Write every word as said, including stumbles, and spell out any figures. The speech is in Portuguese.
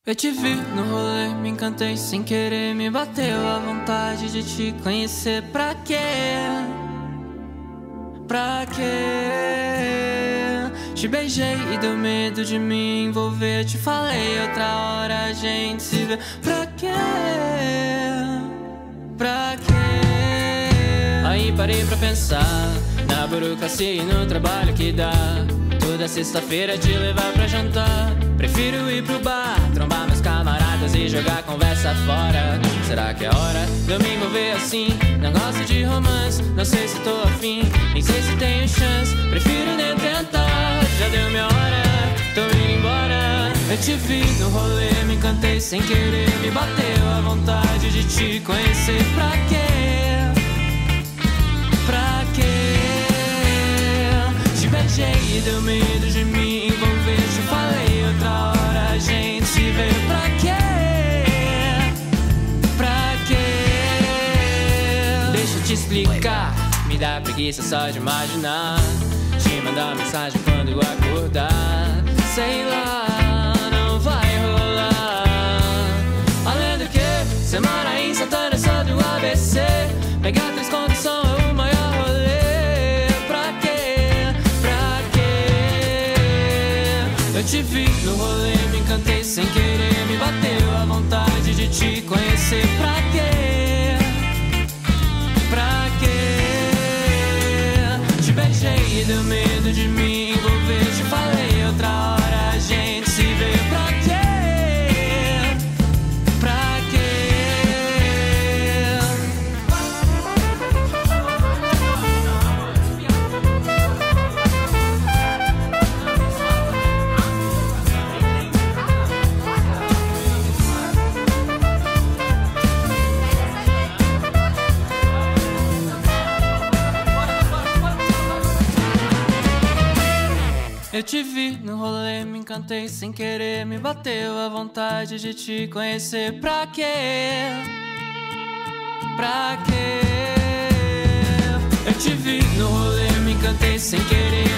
Eu te vi no rolê, me encantei sem querer, me bateu a vontade de te conhecer. Pra quê? Pra quê? Te beijei e deu medo de me envolver. Te falei outra hora a gente se vê. Pra quê? Pra quê? Aí parei pra pensar na burocracia e no trabalho que dá. Toda sexta-feira te levar pra jantar. Prefiro ir pro bar, trombar meus camaradas e jogar a conversa fora. Será que é hora de eu me envolver assim? Não gosto de romance, não sei se tô afim, nem sei se tenho chance, prefiro nem tentar. Já deu minha hora, tô indo embora. Eu te vi no rolê, me encantei sem querer, me bateu a vontade de te conhecer. Pra quê? Pra quê? Te beijei e deu medo de me envolver. Te falei outra hora a gente se vê. Pra quê? Pra quê? Deixa eu te explicar. Me dá preguiça só de imaginar. Te mandar mensagem quando eu acordar. Sei lá, não vai rolar. Além do que, você mora em Santana, só do A B C. Pegar três condições é o maior rolê. Pra quê? Pra quê? Eu te vi no rolê, me encantei sem querer, me bateu a vontade de te conhecer. Pra quê? Pra quê? Te beijei e deu medo de me envolver. Te falei outra hora a gente se vê. Pra quê? Pra quê? Eu te vi no rolê, me encantei sem querer, me bateu a vontade de te conhecer. Pra quê? Pra quê? Eu te vi no rolê, me encantei sem querer,